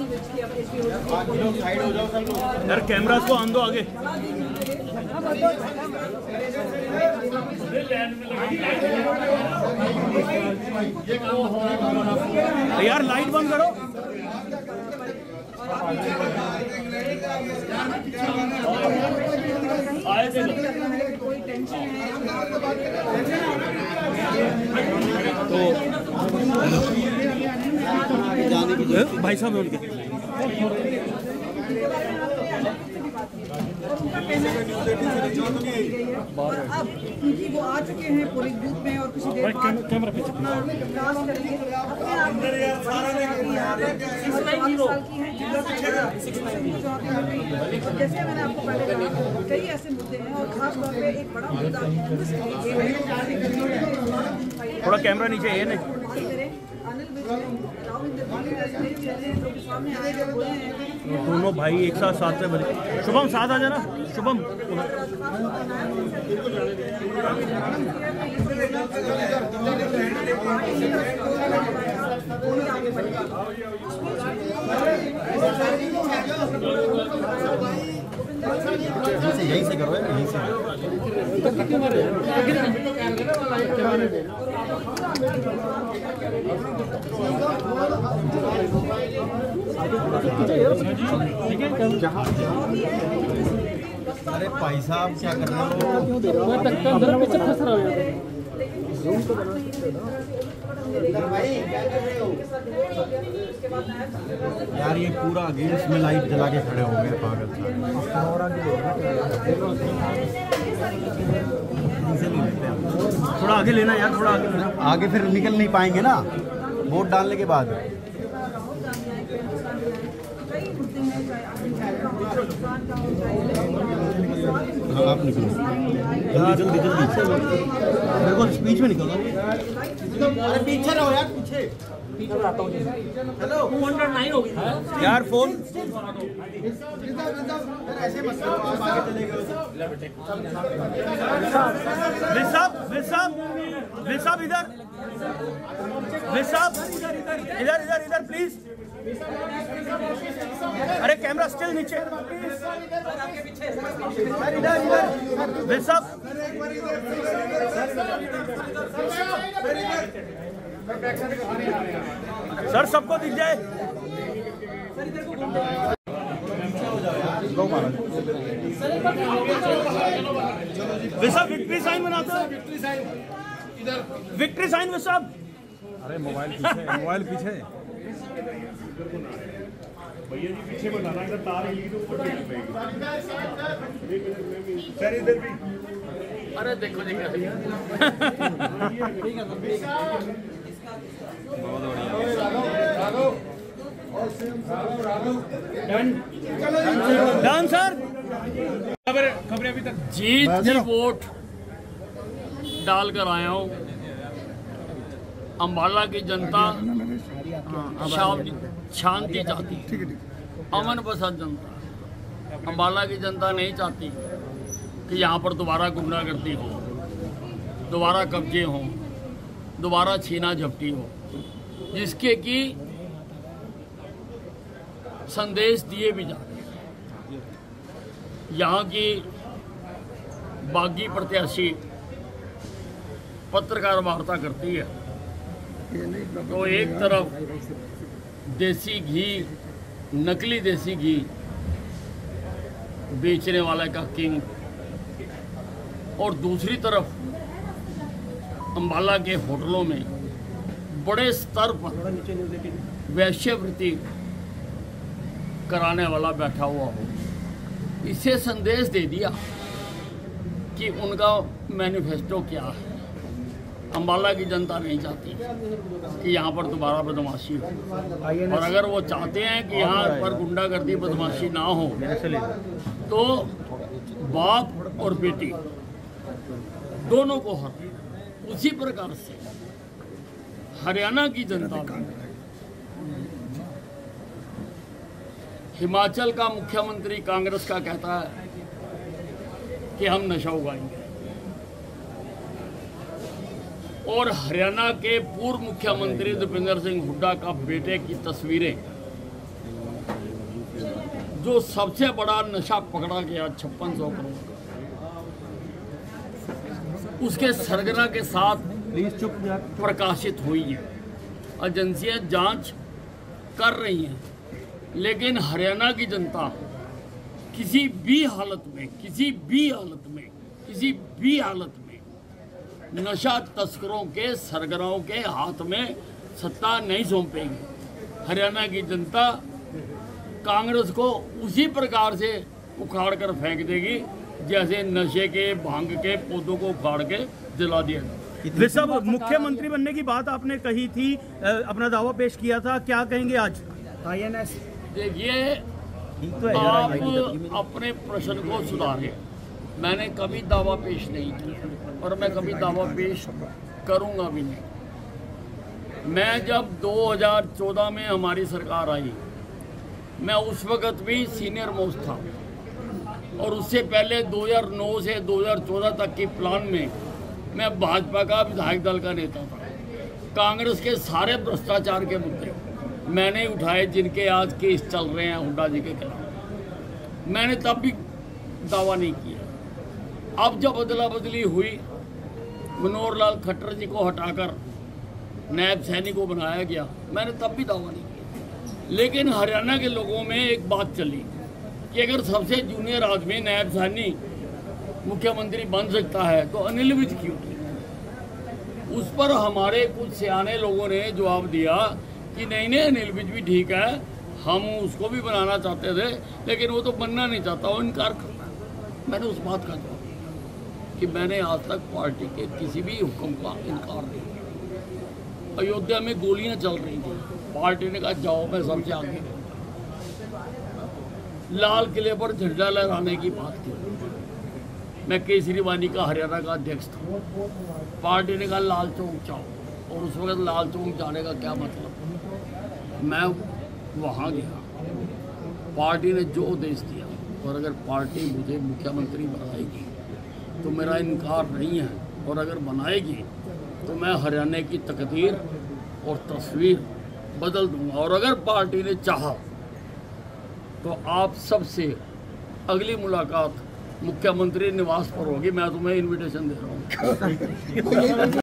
यार कैमरा को आन दो आगे। यार लाइट बंद करो। तो भाई साहब उनके और अब क्योंकि वो आ चुके हैं पोलिंग बूथ में और कुछ देर बाद कैमरा पे जैसे मैंने आपको पहले कहा कई ऐसे मुद्दे हैं और खास तौर पे एक बड़ा मुद्दा थोड़ा कैमरा नीचे ये नहीं। दोनों भाई एक साथ से बने। शुभम साथ आ जाना। शुभम यहीं से करो यहीं से। अरे भाई साहब क्या कर रहे हो? यार ये पूरा गेम्स में लाइट जला के खड़े हो गए पागल थोड़ा आगे लेना यार, थोड़ा आगे लेना। आगे फिर निकल नहीं पाएंगे ना वोट डालने के बाद। हाँ आप निकलो जल्दी मेरे को स्पीच में निकलो। अरे पीछे रहो यार, पीछे हेलो 209 हो गई यार फोन। ऐसे मत करो, आप आगे चले गए। विसाब इधर, विसाब इधर प्लीज। अरे कैमरा स्टिल नीचे। विसाब सर सबको दिख जाए। विसाब विक्ट्री साइन बनाते हो। विक्ट्री साइन विसाब। अरे मोबाइल पीछे भैया जी पीछे बनाना, इधर तार हिली तो ऊपर सर इधर भी। अरे देखो जी बहुत बढ़िया। Done sir. खबरें अभी तक जीत की वोट डालकर आया हूँ। अम्बाला की जनता शांति चाहती है, अमन पसंद जनता। अम्बाला की जनता नहीं चाहती कि यहाँ पर दोबारा गुंडागर्दी हो, दोबारा कब्जे हों, दोबारा छीना झपटी हो, जिसके कि संदेश दिए भी जा रहे हैं। यहाँ की बागी प्रत्याशी पत्रकार वार्ता करती है तो एक तरफ देसी घी, नकली देसी घी बेचने वाले का किंग, और दूसरी तरफ अम्बाला के होटलों में बड़े स्तर पर वैश्यवृत्ति कराने वाला बैठा हुआ हो। इसे संदेश दे दिया कि उनका मैनिफेस्टो क्या है। अम्बाला की जनता नहीं चाहती कि यहाँ पर दोबारा बदमाशी हो, और अगर वो चाहते हैं कि यहाँ पर गुंडागर्दी बदमाशी ना हो तो बाप और बेटी दोनों को हर। उसी प्रकार से हरियाणा की जनता का, हिमाचल का मुख्यमंत्री कांग्रेस का कहता है कि हम नशा उगाएंगे, और हरियाणा के पूर्व मुख्यमंत्री दीपेंद्र सिंह हुड्डा का बेटे की तस्वीरें जो सबसे बड़ा नशा पकड़ा गया 5600 करोड़ का, उसके सरगना के साथ प्रकाशित हुई है। एजेंसियां जांच कर रही हैं, लेकिन हरियाणा की जनता किसी भी हालत में नशा तस्करों के सरगनाओं के हाथ में सत्ता नहीं सौंपेगी। हरियाणा की जनता कांग्रेस को उसी प्रकार से उखाड़ कर फेंक देगी जैसे नशे के भांग के पौधों को उखाड़ के जला दिया। ऋषभ, मुख्यमंत्री बनने की बात आपने कही थी, अपना दावा पेश किया था, क्या कहेंगे आज? देखिए, आप अपने प्रश्न को सुधारें। मैंने कभी दावा पेश नहीं किया और मैं कभी दावा पेश करूंगा भी नहीं। मैं जब 2014 में हमारी सरकार आई, मैं उस वक्त भी सीनियर मोस्ट था और उससे पहले 2009 से 2014 तक की प्लान में मैं भाजपा का विधायक दल का नेता था। कांग्रेस के सारे भ्रष्टाचार के मुद्दे मैंने उठाए, जिनके आज केस चल रहे हैं हुड्डा जी के खिलाफ। मैंने तब भी दावा नहीं किया। अब जब अदला बदली हुई, मनोहर लाल खट्टर जी को हटाकर नायब सैनी को बनाया गया, मैंने तब भी दावा नहीं किया। लेकिन हरियाणा के लोगों में एक बात चली कि अगर सबसे जूनियर आदमी नायब सैनी मुख्यमंत्री बन सकता है तो अनिल विज क्यों? उस पर हमारे कुछ सियाने लोगों ने जवाब दिया कि नहीं अनिल विज भी ठीक है, हम उसको भी बनाना चाहते थे, लेकिन वो तो बनना नहीं चाहता, वो इनकार करता है। मैंने उस बात का जवाब दिया कि मैंने आज तक पार्टी के किसी भी हुक्म का इनकार नहीं किया। अयोध्या में गोलियां चल रही थी, पार्टी ने कहा जाओ, मैं सबसे आगे। लाल किले पर झंडा लहराने की बात की, मैं केजरीवाल का हरियाणा का अध्यक्ष था, पार्टी ने कहा लाल चौक जाओ, और उस वक्त लाल चौक जाने का क्या मतलब? मैं वहाँ गया, पार्टी ने जो आदेश दिया, और अगर पार्टी मुझे मुख्यमंत्री बनाएगी तो मेरा इनकार नहीं है, और अगर बनाएगी तो मैं हरियाणा की तकदीर और तस्वीर बदल दूंगा। और अगर पार्टी ने चाहा तो आप सबसे अगली मुलाकात मुख्यमंत्री निवास पर होगी। मैं तुम्हें इनविटेशन दे रहा हूँ।